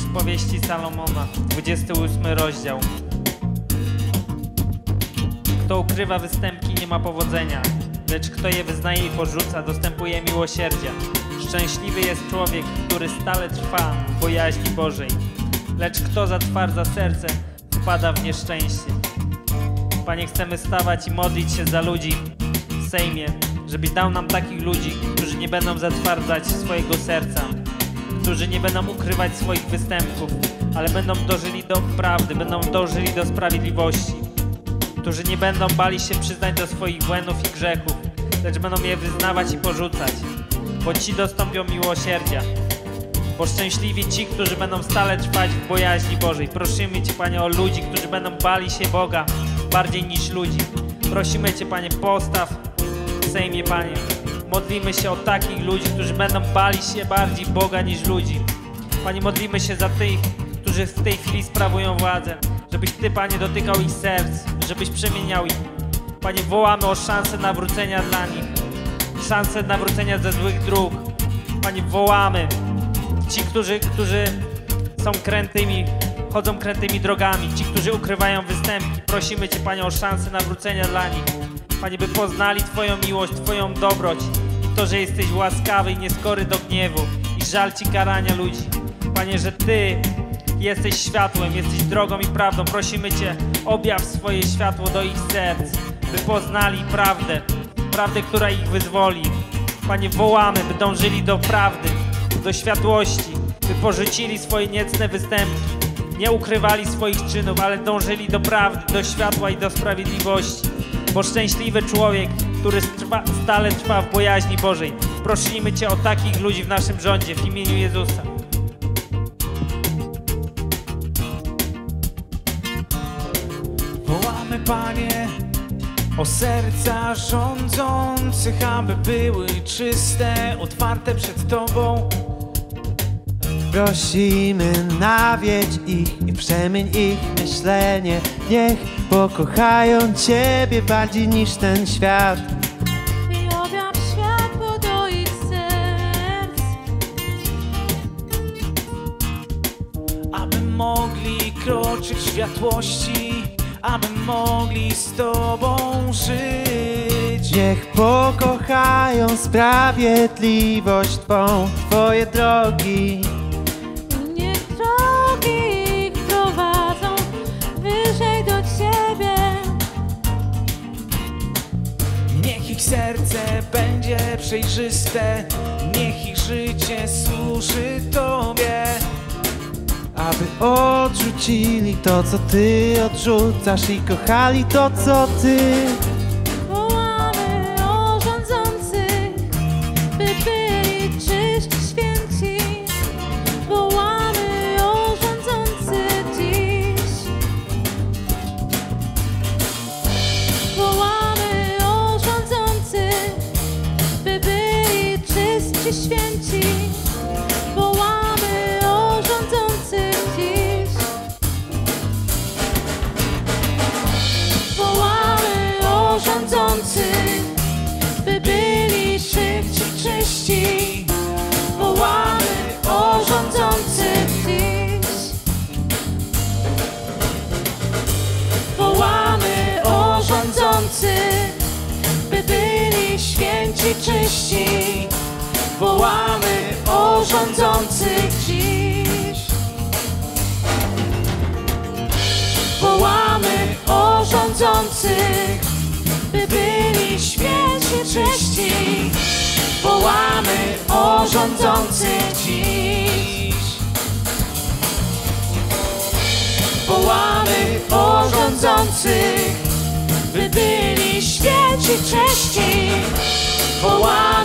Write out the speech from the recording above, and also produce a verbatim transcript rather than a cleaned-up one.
Powieści Salomona, dwudziesty ósmy rozdział. Kto ukrywa występki, nie ma powodzenia, lecz kto je wyznaje i porzuca, dostępuje miłosierdzia. Szczęśliwy jest człowiek, który stale trwa w bojaźni Bożej, lecz kto zatwardza serce, wpada w nieszczęście. Panie, chcemy stawać i modlić się za ludzi w Sejmie, żebyś dał nam takich ludzi, którzy nie będą zatwardzać swojego serca, którzy nie będą ukrywać swoich występków, ale będą dążyli do prawdy, będą dążyli do sprawiedliwości, którzy nie będą bali się przyznać do swoich błędów i grzechów, lecz będą je wyznawać i porzucać, bo ci dostąpią miłosierdzia. Bo szczęśliwi ci, którzy będą stale trwać w bojaźni Bożej. Prosimy Cię, Panie, o ludzi, którzy będą bali się Boga bardziej niż ludzi. Prosimy Cię, Panie, postaw w Sejmie, Panie. Modlimy się o takich ludzi, którzy będą bali się bardziej Boga niż ludzi. Panie, modlimy się za tych, którzy w tej chwili sprawują władzę, żebyś Ty, Panie, dotykał ich serc, żebyś przemieniał ich. Panie, wołamy o szansę nawrócenia dla nich, szansę nawrócenia ze złych dróg. Panie, wołamy. Ci, którzy, którzy są krętymi, chodzą krętymi drogami, ci, którzy ukrywają występki, prosimy Cię, Panie, o szansę nawrócenia dla nich. Panie, by poznali Twoją miłość, Twoją dobroć i to, że jesteś łaskawy i nieskory do gniewu i żal Ci karania ludzi. Panie, że Ty jesteś światłem, jesteś drogą i prawdą. Prosimy Cię, objaw swoje światło do ich serc, by poznali prawdę, prawdę, która ich wyzwoli. Panie, wołamy, by dążyli do prawdy, do światłości, by porzucili swoje niecne występki, nie ukrywali swoich czynów, ale dążyli do prawdy, do światła i do sprawiedliwości. Bo szczęśliwy człowiek, który trwa, stale trwa w bojaźni Bożej. Prosimy Cię o takich ludzi w naszym rządzie w imieniu Jezusa. Wołamy, Panie, o serca rządzących, aby były czyste, otwarte przed Tobą. Prosimy, nawiedź ich i przemień ich myślenie. Niech pokochają Ciebie bardziej niż ten świat. I objaw światło do ich serc, Aby mogli kroczyć w światłości, aby mogli z Tobą żyć. Niech pokochają sprawiedliwość Twą, Twoje drogi. niech drogi ich prowadzą wyżej do Ciebie. Niech ich serce będzie przejrzyste, niech ich życie służy Tobie. Aby odrzucili to, co Ty odrzucasz i kochali to, co Ty. Wołamy o rządzących, by byli czyści, święci. Wołamy o rządzących dziś. Wołamy o rządzących, by byli czyści, święci. Wołamy o rządzących dziś. Wołamy o rządzących, by byli szybci, czyści. Wołamy o rządzących dziś. Wołamy o rządzących, by byli święci, czyści. Wołamy o rządzących dziś. Wołamy o rządzących, by byli święci, czyści. Wołamy o rządzących dziś. Wołamy o rządzących, by byli święci, czyści. Wołamy